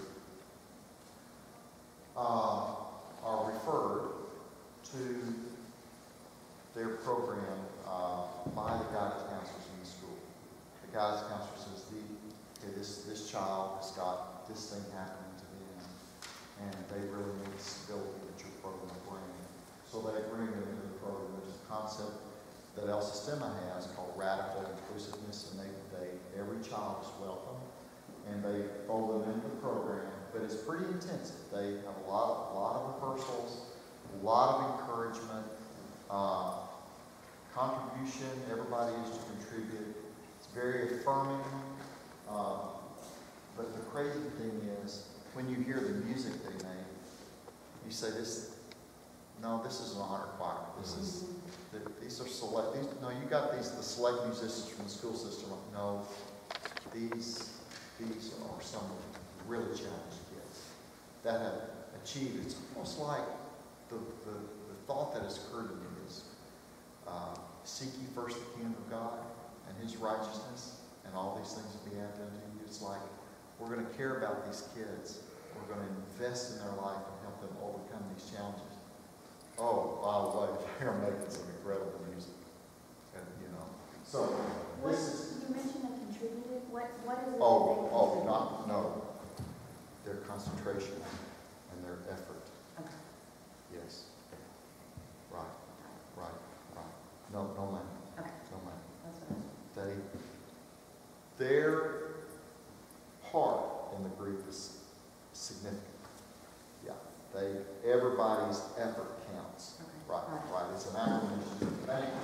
uh, are referred to their program uh, by the guidance counselors in the school. The guidance counselor says, the, okay, this, this child has got this thing happening to them, and they really need the stability that your program brings. So they bring them into the program. There's a concept that El Sistema has called radical inclusiveness, and they, they every child is welcome, and they fold them into the program. But it's pretty intensive. They have a lot, a lot of rehearsals, a lot of encouragement, uh, contribution. Everybody is to contribute. It's very affirming. Uh, but the crazy thing is, when you hear the music they make, you say, "This, no, this is an honor choir. This is, the, these are select. These, no, you got these the select musicians from the school system. No, these, these are some really challenged kids that have achieved. It's almost like the the, the thought that has occurred to me is, uh, seek ye first the kingdom of God and His righteousness, and all these things will be added unto you. It's like we're going to care about these kids. We're going to invest in their life and help them overcome these challenges. Oh, by the way, they're making some incredible music, and you know. So What, this is. you mentioned they contributed. What what is it? Oh, that they oh, contribute? not no. They're concentration and their effort. Okay. Yes. Right, right, right. No, no ma'am. Okay. No ma'am. That's what I was. They, their part in the group is significant. Yeah. They, everybody's effort counts. Okay. Right, Right. right. It's an acronym. Thank you.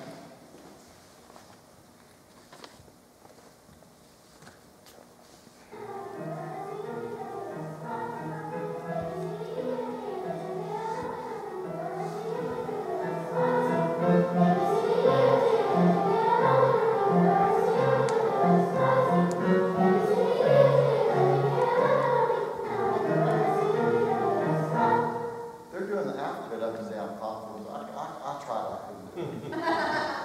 They're doing the alphabet up and down possible. I, I, I tried, I couldn't do it.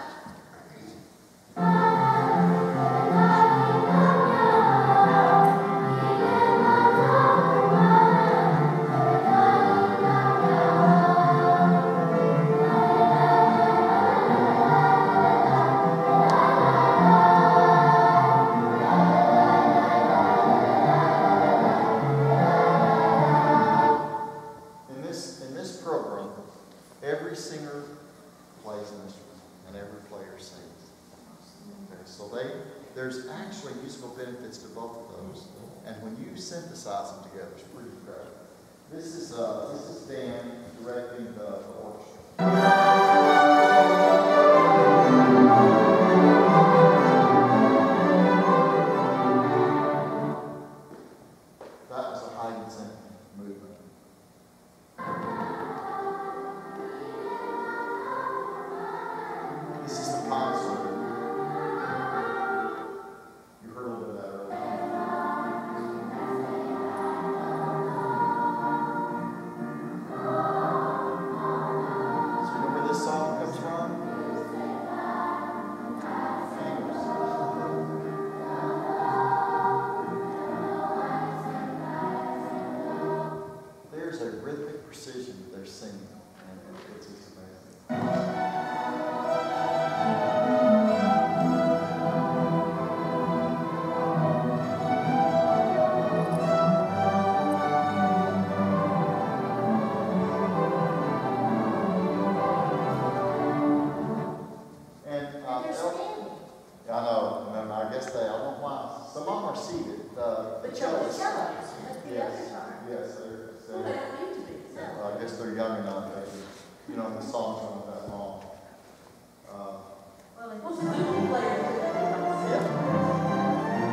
In this, in this program, every singer plays an instrument and every player sings. Okay, so they, there's actually musical benefits to both of those. And when you synthesize them together, it's pretty incredible. This is, uh, this is Dan directing the, the orchestra. That was a hiding symphony movement. This is the concert. You heard a little bit of that earlier. So you know where this song comes from? There's a rhythmic precision to their singing, and it's just amazing. And uh, You're El- standing. Yeah, I know, and I guess they, I don't know why, some of them are seated. Uh, But the you're the cellists- cellos, but the Yes, others aren't. yes, they're, Well, they're, they don't need to be. yeah, well, I guess they're young enough, that, you know, the songs aren't that long. Uh, Well, and Well, so you can play it. yeah.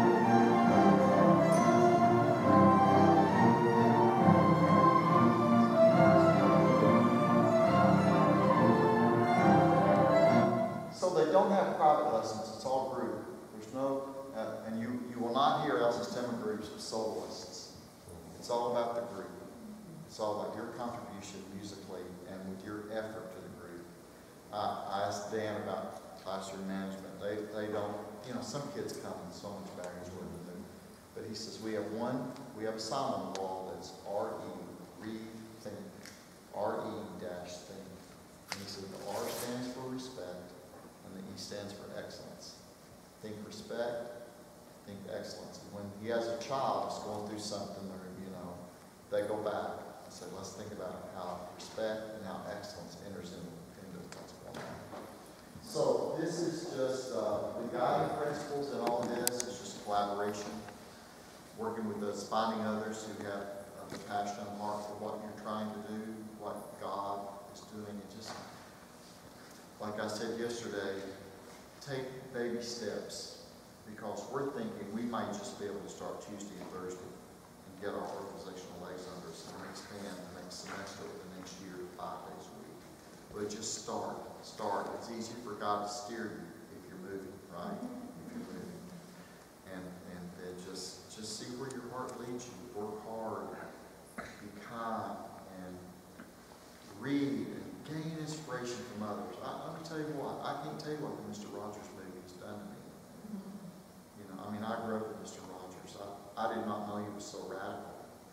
So they don't have private lessons, it's all group. There's no, uh, and you, you will not hear Elsa's Timber groups with soloists. It's all about the group. It's all about your contribution musically and with your effort to the group. Uh, I asked Dan about classroom management. They, they don't, you know, some kids come with so much baggage with them. But he says, we have one, we have a sign on the wall that's R E, read, think, R E dash think. And he said, the R stands for respect, and the E stands for excellence. Think respect, think excellence. And when he has a child that's going through something, or, you know, they go back and say, let's think about how respect and how excellence enters into, into what's going on. So this is just, uh, the guiding principles in all of this is just collaboration, working with us, finding others who have uh, the passion and heart for what you're trying to do, what God is doing. It just, like I said yesterday, take baby steps, because we're thinking we might just be able to start Tuesday and Thursday and get our organizational legs under us and expand the next semester or the next year five days a week. But just start, start. It's easy for God to steer you if you're moving, right? If you're moving. And, and then just, just see where your heart leads you. Work hard, be kind, and read and gain inspiration from others. I, let me tell you what, I can't tell you what the Mister Rogers movie has done to me. You know, I mean, I grew up with Mister Rogers. I, I did not know he was so radical.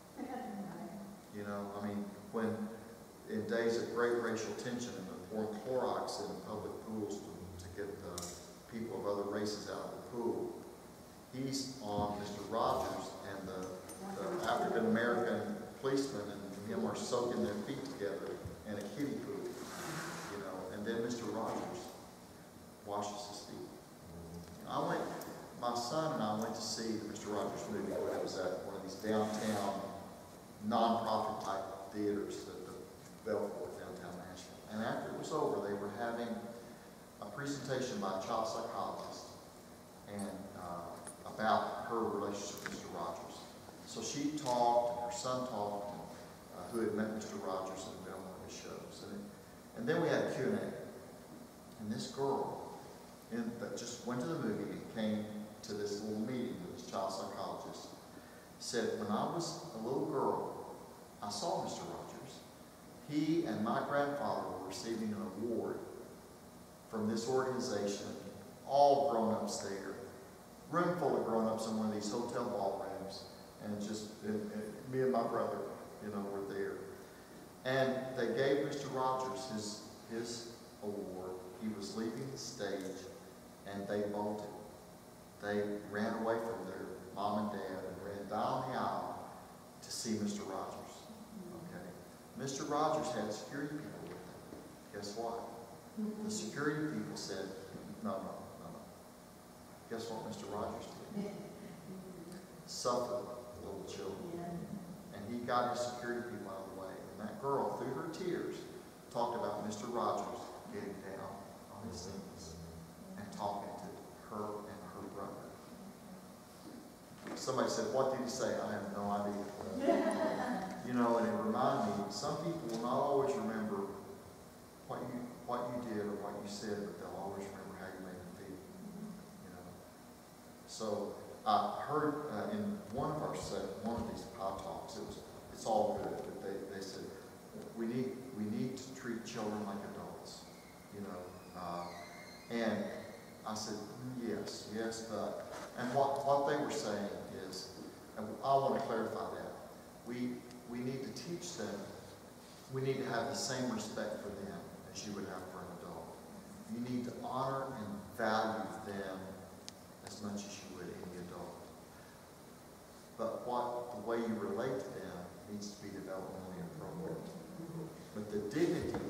You know, I mean, when in days of great racial tension and the pouring Clorox in public pools to, to get the people of other races out of the pool, he's on Mister Rogers and the the African American policeman and him are soaking their feet together in a kiddie pool, you know, and then Mister Rogers washes his feet. I went, my son and I went to see the Mister Rogers movie where it was at one of these downtown non-profit type theaters at the Belfort, downtown Nashville. And after it was over, they were having a presentation by a child psychologist and uh, about her relationship with Mister Rogers. So she talked, and her son talked, and, uh, who had met Mister Rogers and been on one of his shows. And, it, and then we had a Q and A. And this girl in, that just went to the movie and came to this little meeting with this child psychologist said, when I was a little girl, I saw Mister Rogers. He and my grandfather were receiving an award from this organization, all grown-ups there, room full of grown-ups in one of these hotel ballrooms, and just and, and me and my brother, you know, were there. And they gave Mister Rogers his, his award. He was leaving the stage, and they bolted. They ran away from their mom and dad and ran down the aisle to see Mister Rogers. Okay. Mister Rogers had security people with him. Guess what? The security people said, no, no, no, no. Guess what Mister Rogers did? Suffered little children. And he got his security people out of the way. And that girl, through her tears, talked about Mister Rogers getting down on his knees and talking to her and her brother. Somebody said, what did he say? I have no idea. You know, and it reminded me, some people will not always remember what you what you did or what you said, but they'll always remember how you made them feel. You know. So I heard uh, in one of our set, one of these pod talks, it was it's all good, but they, they said we need we need to treat children like adults. You know. Uh, and I said, yes, yes, but and what what they were saying is, and I want to clarify that. We we need to teach them, we need to have the same respect for them as you would have for an adult. You need to honor and value them as much as you would any adult. But what the way you relate to them needs to be developmentally appropriate. But the dignity